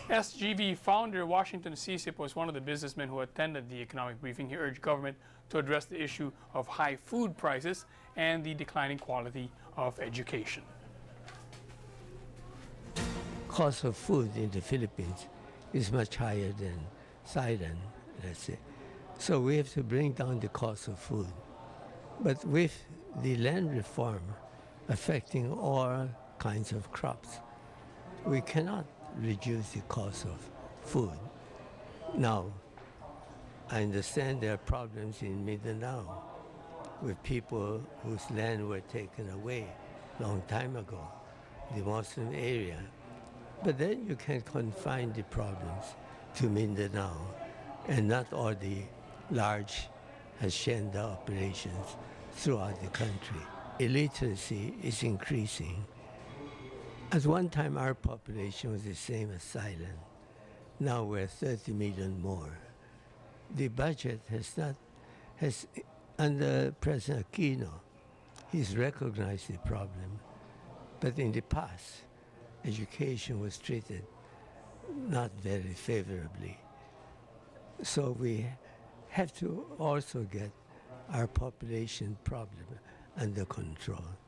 SGB founder Washington Sycip was one of the businessmen who attended the economic briefing. He urged government to address the issue of high food prices and the declining quality of education. Cost of food in the Philippines is much higher than Thailand, let's say. So we have to bring down the cost of food. But with the land reform affecting all kinds of crops, we cannot reduce the cost of food. Now, I understand there are problems in Mindanao with people whose land were taken away a long time ago, the Muslim area. But then you can confine the problems to Mindanao and not all the large hacienda operations throughout the country. Illiteracy is increasing. At one time, our population was the same as Thailand. Now we're 30 million more. The budget has under President Aquino, he's recognized the problem. But in the past, education was treated not very favorably. So we have to also get our population problem under control.